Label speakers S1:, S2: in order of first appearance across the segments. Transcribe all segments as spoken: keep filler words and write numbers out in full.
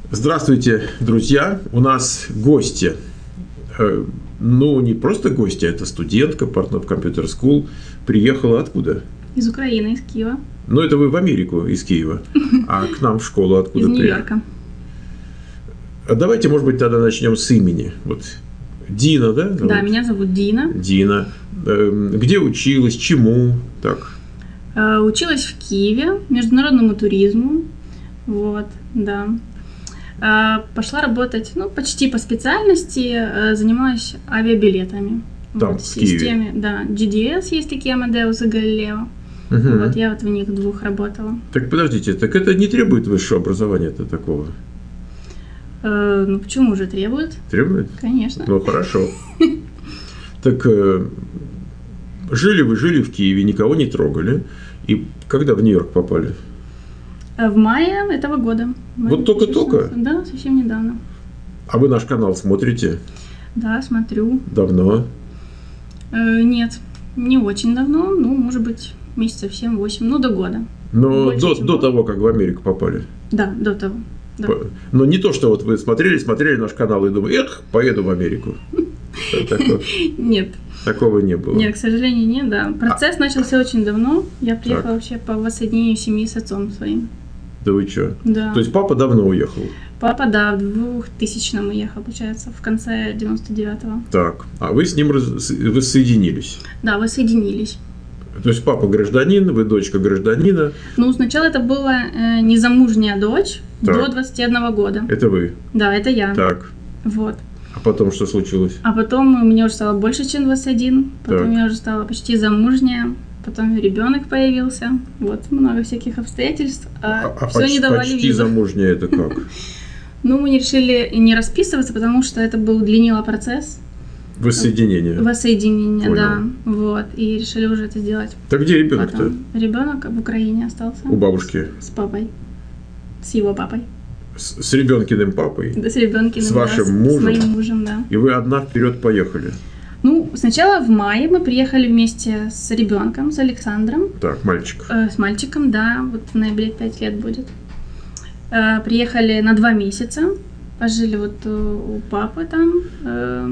S1: Здравствуйте, друзья! У нас гости. Ну, не просто гости, а это студентка Portnoy Computer School. Приехала откуда?
S2: Из Украины, из Киева.
S1: Ну, это вы в Америку из Киева. А к нам в школу откуда
S2: приехали? Из Нью-Йорка.
S1: Давайте, может быть, тогда начнем с имени. Вот Дина, да?
S2: Да, вот. Меня зовут Дина.
S1: Дина. Где училась, чему? Так.
S2: Училась в Киеве, международному туризму. Вот, да. Пошла работать, ну, почти по специальности, занимаюсь авиабилетами.
S1: Там,
S2: вот,
S1: в
S2: системе,
S1: Киеве.
S2: Да, джи ди эс есть такие, Amadeus и Galileo. Угу. Вот я вот в них двух работала.
S1: Так подождите, так это не требует высшего образования-то такого?
S2: Э, ну, почему же требует?
S1: Требует?
S2: Конечно.
S1: Ну, хорошо. Так жили вы, жили в Киеве, никого не трогали. И когда в Нью-Йорк попали?
S2: В мае этого года.
S1: Вот только-только?
S2: Да, совсем недавно.
S1: А вы наш канал смотрите?
S2: Да, смотрю.
S1: Давно?
S2: Э, нет, не очень давно. Ну, может быть, месяцев семь-восемь, ну, до года.
S1: Но до, до того, как в Америку попали?
S2: Да, до того. Да.
S1: Но не то, что вот вы смотрели, смотрели наш канал и думали, эх, поеду в Америку.
S2: Нет.
S1: Такого не было?
S2: Нет, к сожалению, нет, да. Процесс начался очень давно. Я приехала вообще по воссоединению семьи с отцом своим.
S1: Да вы что?
S2: Да.
S1: То есть папа давно уехал?
S2: Папа, да, в двухтысячном уехал, получается, в конце девяносто девятого.
S1: Так, а вы с ним раз... воссоединились?
S2: Да, воссоединились.
S1: То есть папа гражданин, вы дочка гражданина?
S2: Ну, сначала это была э, незамужняя дочь, так. До двадцати одного года.
S1: Это вы?
S2: Да, это я.
S1: Так.
S2: Вот.
S1: А потом что случилось?
S2: А потом мне уже стало больше, чем двадцать один. Потом так. Я уже стала почти замужняя. Потом ребенок появился. Вот, много всяких обстоятельств. А,
S1: а
S2: все
S1: почти,
S2: не давали
S1: почти
S2: визу.
S1: Замужняя это как?
S2: Ну, мы решили не расписываться, потому что это был удлинило процесс.
S1: Воссоединение.
S2: Воссоединение, да. Вот. И решили уже это сделать.
S1: Так где ребенок-то?
S2: Ребенок в Украине остался.
S1: У бабушки?
S2: С, с папой. С его папой.
S1: С, с ребенкиным папой?
S2: Да, с ребенкиным.
S1: С вашим
S2: да,
S1: мужем?
S2: С моим мужем, да.
S1: И вы одна вперед поехали?
S2: Ну, сначала в мае мы приехали вместе с ребенком, с Александром.
S1: Так, мальчик.
S2: Э, с мальчиком, да. Вот в ноябре пять лет будет. Э, приехали на два месяца. Пожили вот у, у папы там. Э,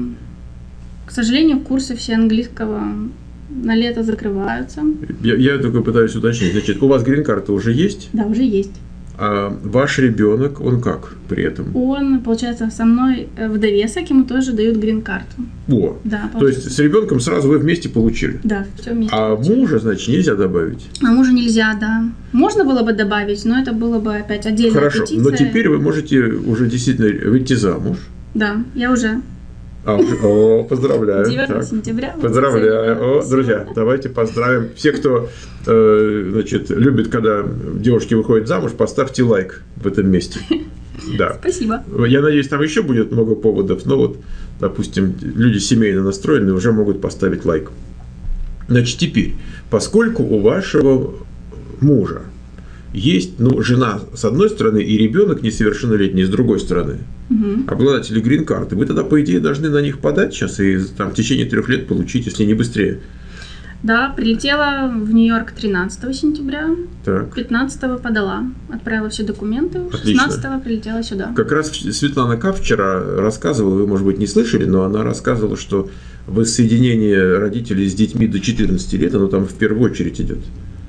S2: К сожалению, курсы все английского на лето закрываются.
S1: Я, я только пытаюсь уточнить. Значит, у вас грин-карта уже есть?
S2: Да, уже есть.
S1: А ваш ребенок, он как при этом?
S2: Он, получается, со мной в довесок, ему тоже дают грин-карту.
S1: О,
S2: да,
S1: то есть с ребенком сразу вы вместе получили?
S2: Да, все вместе.
S1: А
S2: получили.
S1: Мужа, значит, нельзя добавить?
S2: А мужа нельзя, да. Можно было бы добавить, но это было бы опять отдельная
S1: Хорошо,
S2: петиция.
S1: но теперь вы можете уже действительно выйти замуж.
S2: Да, я уже.
S1: А, о, поздравляю.
S2: девятого сентября.
S1: Поздравляю. О, друзья, давайте поздравим. Все, кто э, значит, любит, когда девушки выходят замуж, поставьте лайк в этом месте. Да.
S2: Спасибо.
S1: Я надеюсь, там еще будет много поводов, но вот, допустим, люди семейно настроенные уже могут поставить лайк. Значит, теперь, поскольку у вашего мужа есть, ну, жена с одной стороны и ребенок несовершеннолетний с другой стороны, угу. Обладатели грин-карты, вы тогда, по идее, должны на них подать сейчас и там, в течение трех лет получить, если не быстрее.
S2: Да, прилетела в Нью-Йорк тринадцатого сентября,
S1: так.
S2: пятнадцатого подала, отправила все документы, шестнадцатого прилетела сюда.
S1: Как раз Светлана К. вчера рассказывала, вы, может быть, не слышали, но она рассказывала, что воссоединение родителей с детьми до четырнадцати лет, оно там в первую очередь идет.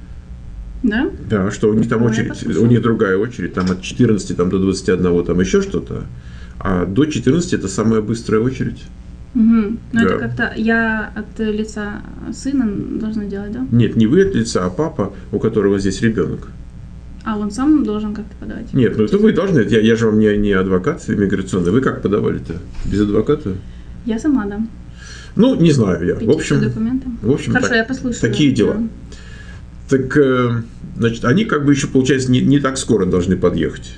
S2: Да?
S1: Да, что у них там
S2: ну,
S1: очередь, у них другая очередь, там от четырнадцати там, до двадцати одного там еще что-то, а до четырнадцати это самая быстрая очередь.
S2: Угу. Ну
S1: да.
S2: Это как-то я от лица сына должна делать, да?
S1: Нет, не вы от лица, а папа, у которого здесь ребенок.
S2: А он сам должен как-то подавать?
S1: Нет, ну это вы должны, я, я же вам не, не адвокат иммиграционный, вы как подавали-то? Без адвоката?
S2: Я сама, да.
S1: Ну, не знаю я.
S2: Петицию,
S1: в общем,
S2: документы.
S1: В общем,
S2: Хорошо,
S1: так,
S2: я послушаю.
S1: Такие дела. Да. Так, значит, они как бы еще, получается, не, не так скоро должны подъехать.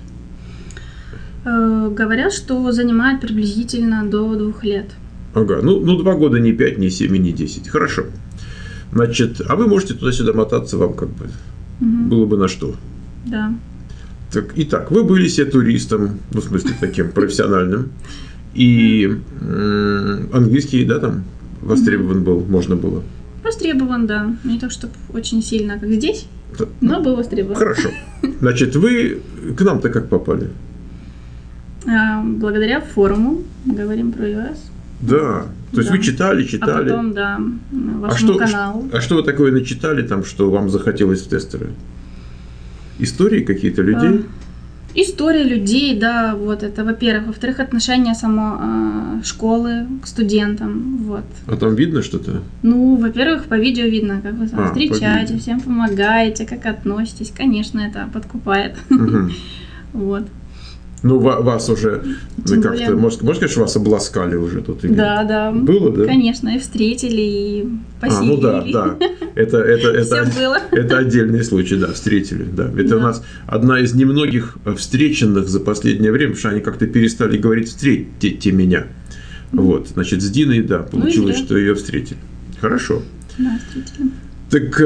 S2: Э, говорят, что занимает приблизительно до двух лет.
S1: Ага, ну, ну два года, не пять, не семь, не десять. Хорошо. Значит, а вы можете туда-сюда мотаться, вам как бы угу. было бы на что.
S2: Да.
S1: Так, итак, вы были себе туристом, ну, в смысле, таким профессиональным, и э, английский, да, там востребован был, можно было.
S2: Востребован, да. Не так, чтобы очень сильно, как здесь, но был востребован.
S1: Хорошо. Значит, вы к нам-то как попали?
S2: А, благодаря форуму, говорим про iOS.
S1: Да, то есть
S2: да.
S1: вы читали, читали.
S2: А потом, да, вашему
S1: а что,
S2: каналу.
S1: А что вы такое начитали там, что вам захотелось в тестеры? Истории какие-то людей?
S2: А, история людей, да, вот это, во-первых. Во-вторых, отношение само а, школы к студентам, вот.
S1: А там видно что-то?
S2: Ну, во-первых, по видео видно, как вы там
S1: а,
S2: встречаете, всем помогаете, как относитесь. Конечно, это подкупает.
S1: Угу.
S2: Вот.
S1: Ну, вас уже
S2: Тем
S1: как-то,
S2: более...
S1: можно, можно сказать, что вас обласкали уже тут?
S2: Да, да.
S1: Было, да?
S2: Конечно, и встретили, и поселили.
S1: А, ну да, да. Это, это, это,
S2: было.
S1: это отдельный случай, да, встретили. Да. Это да. У нас одна из немногих встреченных за последнее время, потому что они как-то перестали говорить «встретите меня». Mm. Вот, значит, с Диной, да, получилось, ну, что ее встретили. Хорошо.
S2: Да, встретили.
S1: Так...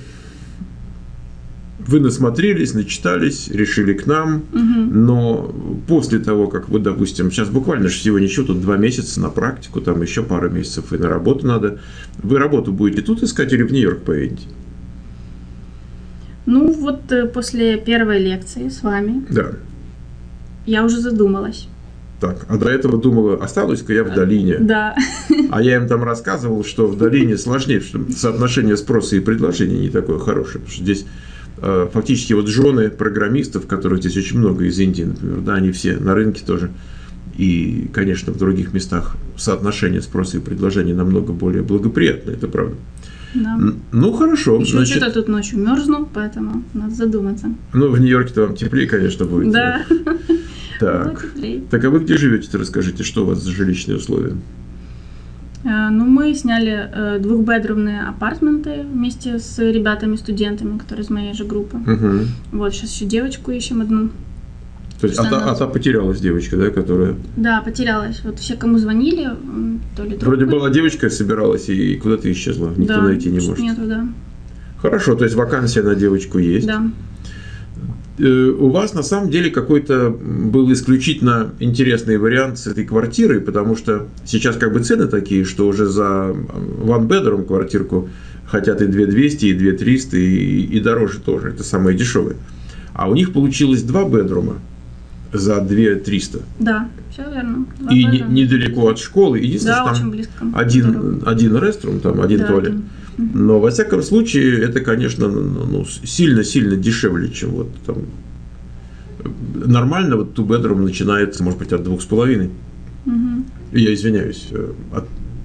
S1: Вы насмотрелись, начитались, решили к нам, угу. но после того, как вы, допустим, сейчас буквально же всего ничего, тут два месяца на практику, там еще пару месяцев и на работу надо, вы работу будете тут искать или в Нью-Йорк поедете?
S2: Ну, вот после первой лекции с вами
S1: да.
S2: я уже задумалась.
S1: Так, а до этого думала, останусь-ка я в долине.
S2: Да.
S1: А я им там рассказывал, что в долине сложнее, что соотношение спроса и предложения не такое хорошее, потому что здесь... Фактически вот жены программистов, которых здесь очень много из Индии, например, да, они все на рынке тоже. И, конечно, в других местах соотношение спроса и предложения намного более благоприятное, это правда.
S2: Да.
S1: Ну, хорошо.
S2: Еще значит... что-то тут ночью мерзну, поэтому надо задуматься.
S1: Ну, в Нью-Йорке-то вам теплее, конечно, будет.
S2: Да.
S1: Так. Так, а вы где живете-то, расскажите, что у вас за жилищные условия?
S2: Ну, мы сняли двухбедрумные апартменты вместе с ребятами-студентами, которые из моей же группы.
S1: Угу.
S2: Вот, сейчас еще девочку ищем одну.
S1: То есть, а та, а та потерялась девочка, да, которая...
S2: Да, потерялась. Вот все, кому звонили, то ли трубкой.
S1: Вроде была девочка, собиралась и куда-то исчезла. Никто
S2: да,
S1: найти не может.
S2: Нету, да.
S1: Хорошо, то есть вакансия на девочку есть.
S2: Да.
S1: У вас на самом деле какой-то был исключительно интересный вариант с этой квартирой, потому что сейчас как бы цены такие, что уже за one bedroom квартирку хотят и две тысячи двести, и две тысячи триста, и, и дороже тоже. Это самое дешевое. А у них получилось два бедрума за две тысячи триста.
S2: Да, все верно. Два
S1: и не, недалеко от школы. Единственное,
S2: да,
S1: что там
S2: близко,
S1: один, один реструм, там один да, туалет. Один. Но, во всяком случае, это, конечно, ну, сильно-сильно дешевле, чем вот там... Нормально вот two bedroom начинается, может быть, от двух с половиной. Угу. Я извиняюсь. От,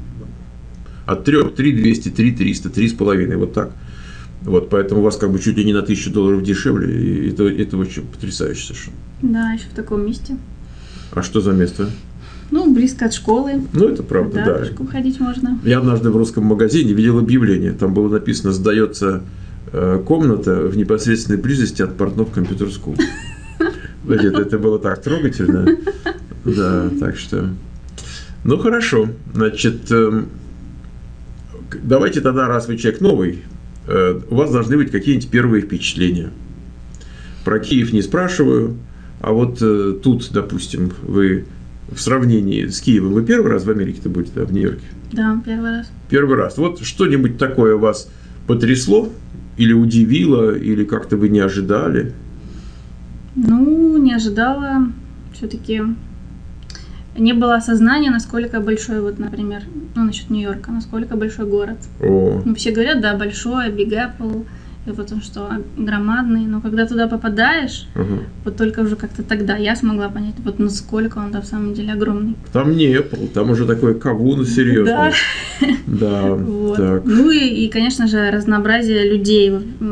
S1: от трех, три двести, три триста, три с половиной, вот так. Вот, поэтому у вас как бы чуть ли не на тысячу долларов дешевле, и это, это очень потрясающе совершенно.
S2: Да, еще в таком месте.
S1: А что за место?
S2: Ну, близко от школы.
S1: Ну, это правда, да.
S2: Да, пешком ходить можно.
S1: Я однажды в русском магазине видел объявление. Там было написано: сдается э, комната в непосредственной близости от Портнов Computer School. Это, это было так трогательно. Да, так что... Ну, хорошо. Значит, э, давайте тогда, раз вы человек новый, э, у вас должны быть какие-нибудь первые впечатления. Про Киев не спрашиваю, а вот э, тут, допустим, вы... В сравнении с Киевом, вы первый раз в Америке-то будете, да, в Нью-Йорке?
S2: Да, первый раз.
S1: Первый раз. Вот что-нибудь такое вас потрясло или удивило, или как-то вы не ожидали?
S2: Ну, не ожидала. Все-таки не было осознания, насколько большой, вот, например, ну, насчет Нью-Йорка, насколько большой город.
S1: О.
S2: Ну, все говорят, да, большой, Big Apple, и потому что громадный, но когда туда попадаешь, uh-huh. вот только уже как-то тогда я смогла понять, вот насколько он в самом деле огромный.
S1: Там не Apple, там уже такой кавун серьезный.
S2: Да.
S1: Да.
S2: Вот.
S1: Так.
S2: Ну и, и, конечно же, разнообразие людей,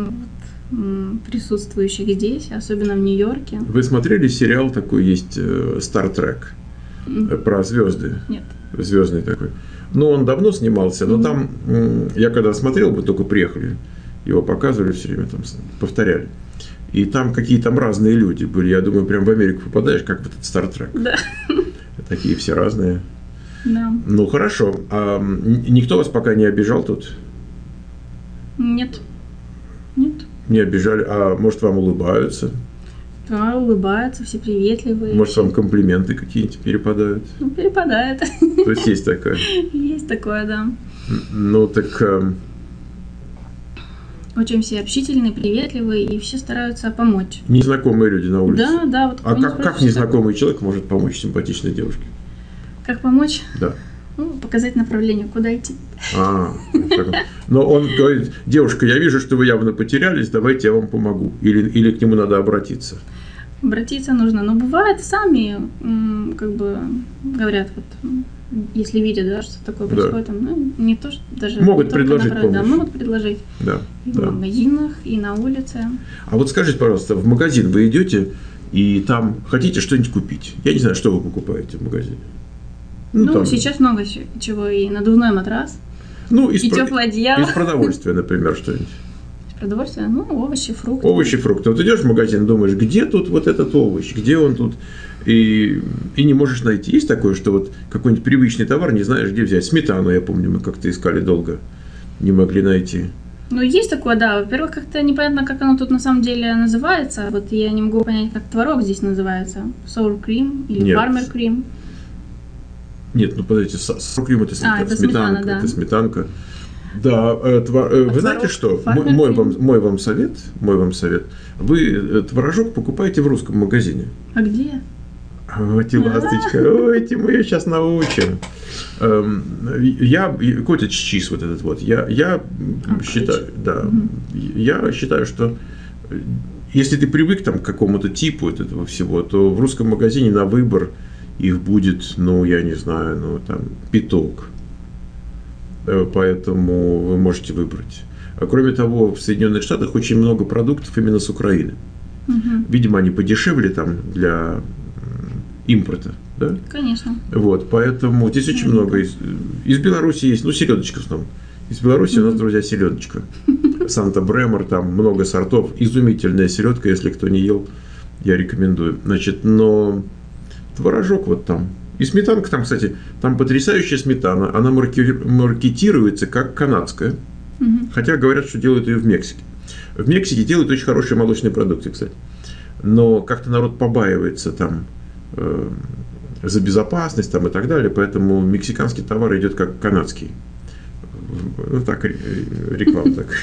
S2: присутствующих здесь, особенно в Нью-Йорке.
S1: Вы смотрели сериал такой, есть Star Trek, mm-hmm. про звезды?
S2: Нет.
S1: Звездный такой. Ну, он давно снимался, но mm-hmm. там, я когда смотрел, вы только приехали, его показывали все время, там повторяли. И там какие там разные люди были. Я думаю, прям в Америку попадаешь, как в этот Star Trek.
S2: Да.
S1: Такие все разные.
S2: Да.
S1: Ну, хорошо. А никто вас пока не обижал тут?
S2: Нет. Нет.
S1: Не обижали? А может, вам улыбаются?
S2: Да, улыбаются, все приветливые.
S1: Может, вам комплименты какие-нибудь перепадают?
S2: Ну, перепадает.
S1: То есть есть такое?
S2: Есть такое, да.
S1: Ну, так...
S2: Очень все общительные, приветливые, и все стараются помочь.
S1: Незнакомые люди на улице?
S2: Да, да. Вот
S1: а как, как незнакомый человек может помочь симпатичной девушке?
S2: Как помочь?
S1: Да.
S2: Ну, показать направление, куда идти.
S1: А, но он говорит: девушка, я вижу, что вы явно потерялись, давайте я вам помогу. Или, или к нему надо обратиться?
S2: Обратиться нужно. Но бывает, сами как бы говорят, вот, если видят, да, что такое происходит, да. ну, не то, что даже...
S1: Могут предложить помощь.
S2: Да, могут предложить.
S1: Да,
S2: и
S1: да.
S2: в магазинах, и на улице.
S1: А вот скажите, пожалуйста, в магазин вы идете, и там хотите что-нибудь купить? Я не знаю, что вы покупаете в магазине.
S2: Ну, ну
S1: там...
S2: сейчас много чего. И надувной матрас,
S1: ну, из
S2: и
S1: про...
S2: теплое одеяло.
S1: Из продовольствия, например, что-нибудь.
S2: Из продовольствия? Ну, овощи, фрукты.
S1: Овощи, фрукты. Вот идешь в магазин, думаешь, где тут вот этот овощ, где он тут, и, и не можешь найти. Есть такое, что вот какой-нибудь привычный товар не знаешь, где взять. Сметану, я помню, мы как-то искали долго, не могли найти.
S2: Ну, есть такое, да. Во-первых, как-то непонятно, как оно тут на самом деле называется. Вот я не могу понять, как творог здесь называется. Sour cream или
S1: Нет.
S2: farmer cream.
S1: Нет, ну подождите, sour cream это, смета...
S2: а, это
S1: сметанка,
S2: сметана, да.
S1: это сметанка. Да, э, твор... э, вы знаете что? Мой, мой, вам, мой вам совет, мой вам совет. Вы творожок покупаете в русском магазине.
S2: А где?
S1: Ой, ласточка, ой, мы ее сейчас научим. Я, котич чиз вот этот вот, я, я а, считаю, да, угу. я считаю, что если ты привык там, к какому-то типу вот этого всего, то в русском магазине на выбор их будет, ну, я не знаю, ну, там, пяток. Поэтому вы можете выбрать. А кроме того, в Соединенных Штатах очень много продуктов именно с Украины.
S2: Угу.
S1: Видимо, они подешевле там для импорта, да?
S2: Конечно.
S1: Вот, поэтому здесь очень mm-hmm. много. Из, из Беларуси есть, ну, селедочка в основном. Из Беларуси mm-hmm. у нас, друзья, селедочка. Санта-Бремор, там много сортов. Изумительная селедка, если кто не ел, я рекомендую. Значит, но творожок вот там. И сметанка там, кстати, там потрясающая сметана. Она марки... маркетируется как канадская.
S2: Mm-hmm.
S1: Хотя говорят, что делают ее в Мексике. В Мексике делают очень хорошие молочные продукты, кстати. Но как-то народ побаивается там э, за безопасность там, и так далее. Поэтому мексиканский товар идет как канадский. Ну так, реклама так.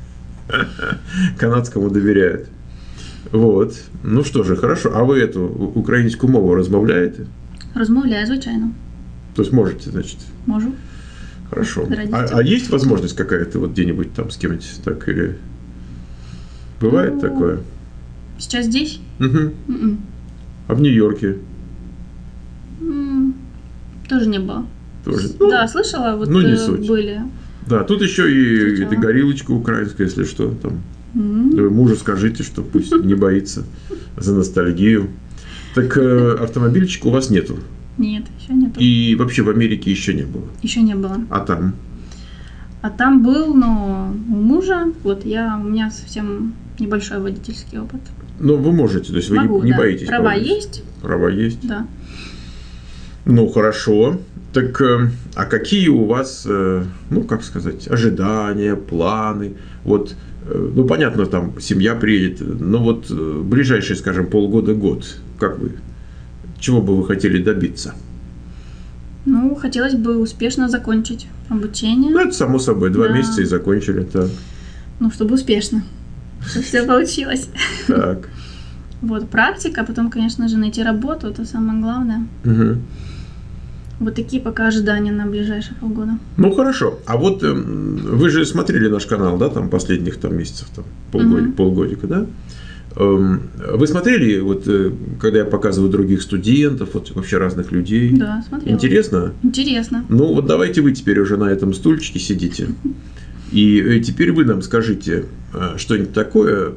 S1: Канадскому доверяют. Вот. Ну что же, хорошо. А вы эту українську мову розмовляєте?
S2: Розмовляю, звичайно.
S1: То есть можете, значит?
S2: Можу.
S1: Хорошо. А, а есть возможность какая-то вот где-нибудь там с кем-нибудь так или... Бывает ну, такое?
S2: Сейчас здесь?
S1: Угу.
S2: Mm-mm.
S1: А в Нью-Йорке?
S2: Mm, тоже не было.
S1: Тоже? Ну,
S2: да, слышала, вот
S1: ну, не суть.
S2: Были.
S1: Да, тут еще и эта горилочка украинская, если что, там. Mm-hmm. Мужу скажите, что пусть не боится за ностальгию. Так автомобильчика у вас нету?
S2: Нет, еще нету.
S1: И вообще в Америке еще не было?
S2: Еще не было.
S1: А там?
S2: А там был, но у мужа, вот я, у меня совсем небольшой водительский опыт.
S1: Ну, вы можете, то есть
S2: Могу,
S1: вы не, не
S2: да.
S1: боитесь?
S2: Права
S1: помнить?
S2: есть?
S1: Права есть?
S2: Да.
S1: Ну, хорошо. Так, а какие у вас, ну, как сказать, ожидания, планы? Вот, ну, понятно, там семья приедет, но вот ближайшие, скажем, полгода-год, как вы, чего бы вы хотели добиться?
S2: Ну, хотелось бы успешно закончить обучение.
S1: Ну, это само собой, два
S2: да.
S1: месяца и закончили, так.
S2: Ну, чтобы успешно, чтобы все получилось.
S1: Так.
S2: Вот, практика, потом, конечно же, найти работу, это самое главное.
S1: Угу.
S2: Вот такие пока ожидания на ближайшие полгода.
S1: Ну, хорошо. А вот э, вы же смотрели наш канал, да, там, последних там месяцев, там, полгодика, угу. полгодика, да? Э, вы смотрели, вот, э, когда я показываю других студентов, вот, вообще разных людей?
S2: Да, смотрела.
S1: Интересно?
S2: Интересно.
S1: Ну, вот давайте вы теперь уже на этом стульчике сидите. И теперь вы нам скажите что-нибудь такое,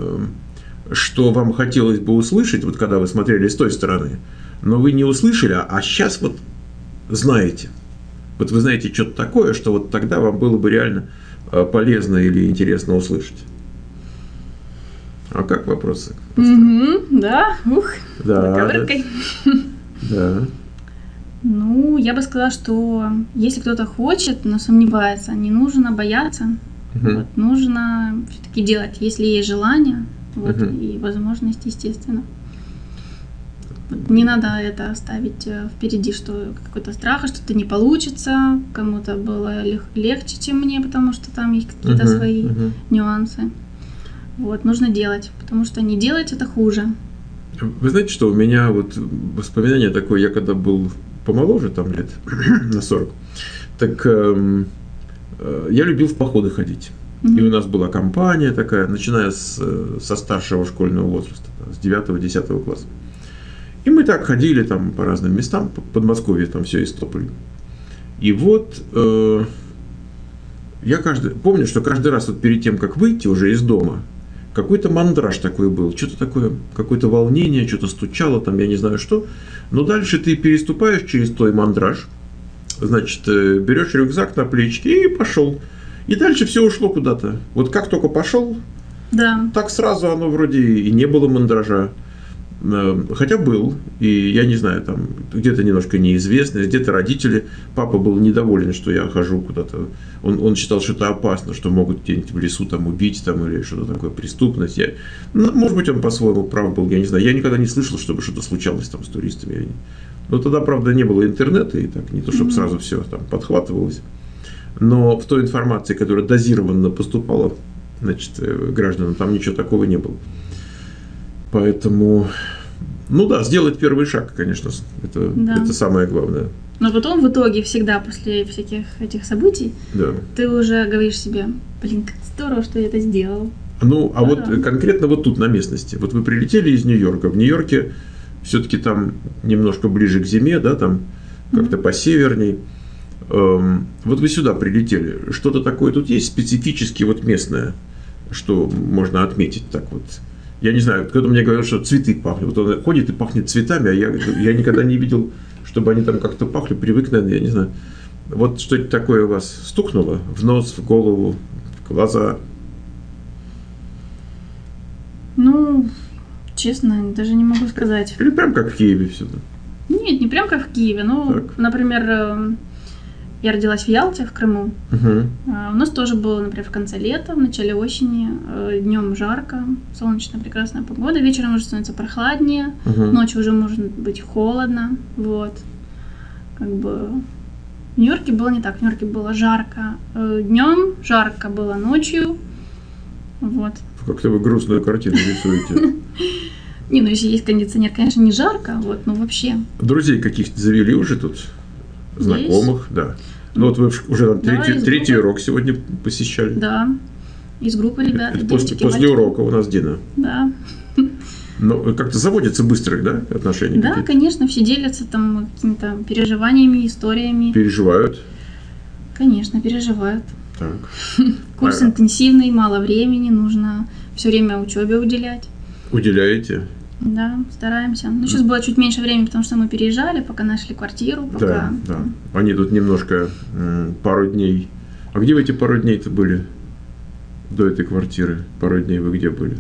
S1: что вам хотелось бы услышать, вот когда вы смотрели с той стороны, но вы не услышали, а сейчас вот знаете. Вот вы знаете что-то такое, что вот тогда вам было бы реально полезно или интересно услышать. А как вопросы?
S2: Угу, да, ух,
S1: да, да. Да.
S2: Ну, я бы сказала, что если кто-то хочет, но сомневается, не нужно бояться, uh-huh. вот, нужно все-таки делать, если есть желание, вот, uh-huh. и возможность, естественно. Не надо это ставить впереди, что какой-то страх, что-то не получится, кому-то было лег- легче, чем мне, потому что там есть какие-то uh-huh, свои uh-huh. нюансы. Вот, нужно делать, потому что не делать это хуже.
S1: Вы знаете, что у меня вот воспоминание такое, я когда был помоложе, там лет на сорок, так э, э, я любил в походы ходить. Mm-hmm. И у нас была компания такая, начиная с, со старшего школьного возраста, с девятого-десятого класса. И мы так ходили там по разным местам, по Подмосковье там все истопали. И вот э, я каждый, помню, что каждый раз вот перед тем, как выйти уже из дома, какой-то мандраж такой был, что-то такое, какое-то волнение, что-то стучало там, я не знаю что. Но дальше ты переступаешь через той мандраж, значит, берешь рюкзак на плечики и пошел. И дальше все ушло куда-то. Вот как только пошел,
S2: да.
S1: так сразу оно вроде и не было мандража. Хотя был, и я не знаю, там где-то немножко неизвестность, где-то родители. Папа был недоволен, что я хожу куда-то. Он, он считал, что это опасно, что могут где-нибудь в лесу там убить там, или что-то такое, преступность. Я, ну, может быть, он по-своему прав был, я не знаю. Я никогда не слышал, чтобы что-то случалось там с туристами. Но тогда, правда, не было интернета, и так не то, чтобы mm-hmm. сразу все там подхватывалось. Но в той информации, которая дозированно поступала, значит, гражданам, там ничего такого не было. Поэтому, ну да, сделать первый шаг, конечно, это, да. это самое главное.
S2: Но потом в итоге всегда после всяких этих событий
S1: да.
S2: ты уже говоришь себе, блин, как здорово, что я это сделал.
S1: Ну, а
S2: да.
S1: вот конкретно вот тут на местности. Вот вы прилетели из Нью-Йорка. В Нью-Йорке все-таки там немножко ближе к зиме, да, там как-то mm-hmm. посеверней. Эм, вот вы сюда прилетели. Что-то такое тут есть специфически вот местное, что можно отметить так вот? Я не знаю, кто-то мне говорил, что цветы пахнут. Вот он ходит и пахнет цветами, а я, я никогда не видел, чтобы они там как-то пахли. Привык, наверное, я не знаю. Вот что-то такое у вас стукнуло в нос, в голову, в глаза?
S2: Ну, честно, даже не могу сказать.
S1: Или прям как в Киеве все?
S2: Нет, не прям как в Киеве. Ну, так. Например, я родилась в Ялте, в Крыму.
S1: Угу.
S2: У нас тоже было, например, в конце лета, в начале осени. Днем жарко, солнечная прекрасная погода. Вечером уже становится прохладнее.
S1: Угу.
S2: Ночью уже может быть холодно. Вот. Как бы в Нью-Йорке было не так. В Нью-Йорке было жарко днем, жарко было ночью. Вот.
S1: Как-то вы грустную картину рисуете.
S2: Не, ну если есть кондиционер, конечно, не жарко, вот, но вообще.
S1: Друзей каких-то завели уже тут? Знакомых, да. Ну вот вы уже там да, третий, третий урок сегодня посещали.
S2: Да, из группы ребят.
S1: Это после, после урока у нас Дина.
S2: Да.
S1: Но как-то заводятся быстрых, да, отношения?
S2: Да, какие-то? Конечно, все делятся там какими-то переживаниями, историями.
S1: Переживают?
S2: Конечно, переживают.
S1: Так.
S2: Курс а... интенсивный, мало времени, нужно все время учебе уделять.
S1: Уделяете?
S2: Да, стараемся. Ну, сейчас было чуть меньше времени, потому что мы переезжали, пока нашли квартиру. Пока...
S1: Да, да. Они тут немножко, пару дней. А где вы эти пару дней-то были до этой квартиры? Пару дней вы где были?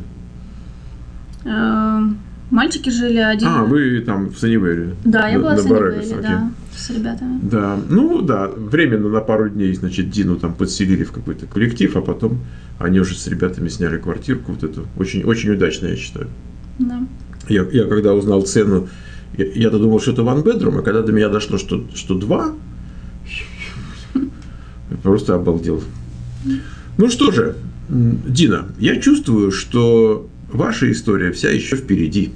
S2: Мальчики жили один.
S1: А, вы там в Саннивере?
S2: Да, я
S1: на,
S2: была
S1: на
S2: в Саннивере, да, с ребятами.
S1: Да, ну да, временно на пару дней, значит, Дину там подселили в какой-то коллектив, а потом они уже с ребятами сняли квартирку, вот эту, очень, очень удачно, я считаю.
S2: Да.
S1: Я, я когда узнал цену, я, я-то думал, что это one bedroom, а когда до меня дошло, что, что два, я просто обалдел. Ну что же, Дина, я чувствую, что ваша история вся еще впереди.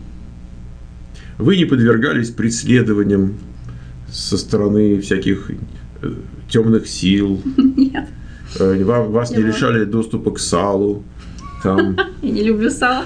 S1: Вы не подвергались преследованиям со стороны всяких темных сил.
S2: Нет.
S1: Вам, вас не лишали доступа к салу. Там.
S2: Я не люблю сало.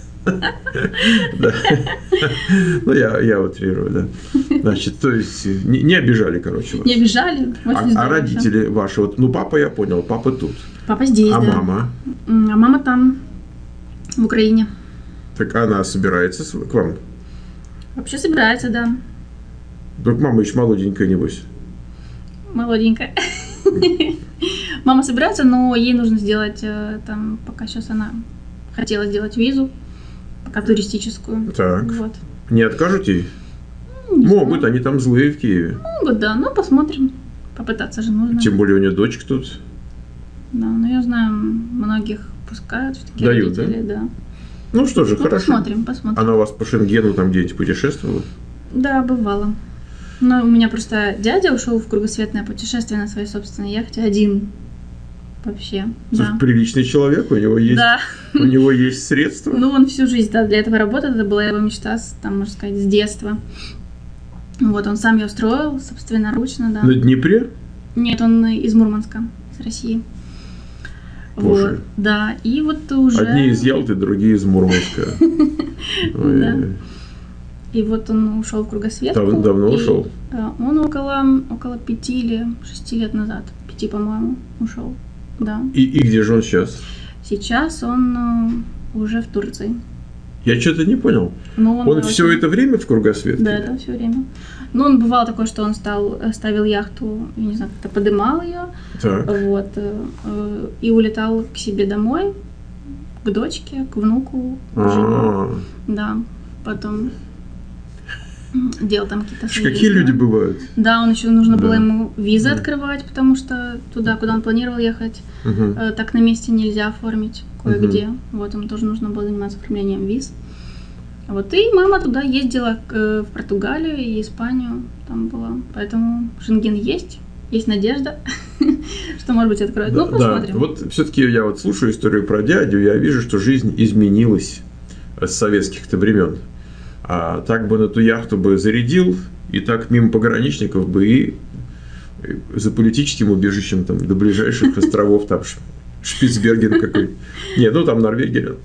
S1: Ну, я, я утрирую, да. Значит, то есть, не, не обижали, короче, вас.
S2: Не обижали.
S1: А, а родители ваши, вот, ну, папа, я понял, папа тут.
S2: Папа здесь,
S1: а
S2: да.
S1: А мама?
S2: А мама там, в Украине.
S1: Так она собирается к вам?
S2: Вообще собирается, да.
S1: Так мама еще молоденькая, небось.
S2: Молоденькая. Мама собирается, но ей нужно сделать, там, пока сейчас она хотела сделать визу, пока туристическую.
S1: Так.
S2: Вот.
S1: Не откажут ей?
S2: Не
S1: Могут,
S2: знаю.
S1: они там злые в Киеве.
S2: Могут, да, но посмотрим. Попытаться же нужно.
S1: Тем более у нее дочка тут.
S2: Да, но я знаю, многих пускают в такие
S1: Дают,
S2: родители, да?
S1: Ну что же,
S2: Ну,
S1: хорошо.
S2: посмотрим, посмотрим.
S1: Она у вас по Шенгену там где-нибудь путешествовала?
S2: Да, бывало. Но у меня просто дядя ушел в кругосветное путешествие на своей собственной яхте один. Вообще,
S1: Слушай,
S2: да.
S1: приличный человек, у него есть,
S2: Да.
S1: у него есть средства.
S2: Ну, он всю жизнь, да, для этого работал, это была его мечта, с- там, можно сказать, с детства. Вот, он сам ее строил, собственноручно, да.
S1: На Днепре?
S2: Нет, он из Мурманска, с России.
S1: Боже.
S2: Вот, да, и вот уже...
S1: Одни из Ялты, другие из Мурманска. Ой.
S2: Да. И вот он ушел в кругосветку.
S1: Дав- давно
S2: и,
S1: ушел?
S2: э, Он около, около пяти или шести лет назад, пяти, по-моему, ушел, да.
S1: И, и где же он сейчас?
S2: Сейчас он э, уже в Турции.
S1: Я что-то не понял.
S2: Но
S1: Он
S2: очень-
S1: все это время в кругосветке?
S2: Да, да, все время. Ну, он бывало такое, что он стал, ставил яхту, я не знаю, как-то подымал ее,
S1: Так.
S2: вот, э, э, и улетал к себе домой, к дочке, к внуку, к жене.
S1: А,
S2: Да, потом делал там какие-то
S1: ж
S2: свои
S1: какие
S2: дела.
S1: люди бывают?
S2: Да, он еще нужно было
S1: Да.
S2: ему визы
S1: Да.
S2: открывать, потому что туда, куда он планировал ехать,
S1: Мгм.
S2: э, так на месте нельзя оформить кое-где. Вот, ему тоже нужно было заниматься оформлением виз. Вот, и мама туда ездила к- э, в Португалию и Испанию, там была. Поэтому Шенген есть, есть надежда, что, может быть, откроют. Ну,
S1: Да, да.
S2: посмотрим.
S1: Вот все-таки я вот слушаю историю про дядю, я вижу, что жизнь изменилась с советских-то времен. А так бы на ту яхту бы зарядил, и так мимо пограничников бы и за политическим убежищем там до ближайших островов, там Ш- Шпицберген какой-то. Нет, ну там Норвегия.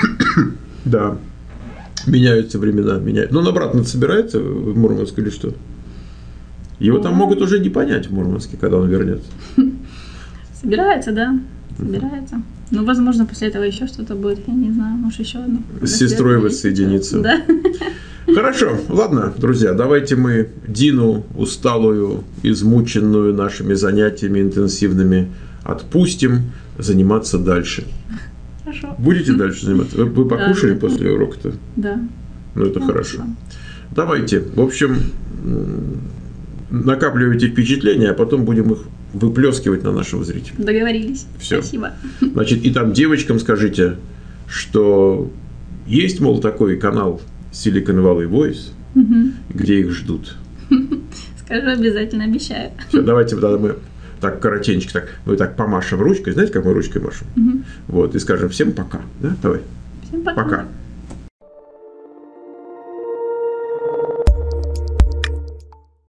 S1: Да. Меняются времена, меняют. Но он обратно собирается в Мурманск или что? Его там могут уже не понять в Мурманске, когда он вернется.
S2: Собирается, да, собирается. Ну, возможно, после этого еще что-то будет, я не знаю, может, еще одно.
S1: С сестрой воссоединиться.
S2: Да.
S1: Хорошо, ладно, друзья, давайте мы Дину, усталую, измученную нашими занятиями интенсивными, отпустим заниматься дальше.
S2: Хорошо.
S1: Будете дальше заниматься? Вы, вы покушали
S2: да.
S1: после урока-то?
S2: Да.
S1: Ну, это
S2: Ну,
S1: хорошо.
S2: да.
S1: Давайте, в общем, м, накапливайте впечатления, а потом будем их выплескивать на нашего зрителя.
S2: Договорились.
S1: Всё.
S2: Спасибо.
S1: Значит, и там девочкам скажите, что есть, мол, такой канал Silicon Valley Voice,
S2: Мгм.
S1: где их ждут.
S2: Скажу обязательно, обещаю.
S1: Все, давайте тогда мы так коротенько, так, мы так помашем ручкой, знаете, как мы ручкой машем?
S2: Мгм.
S1: Вот, и скажем всем пока. Да? Давай,
S2: Всем пока.
S1: пока.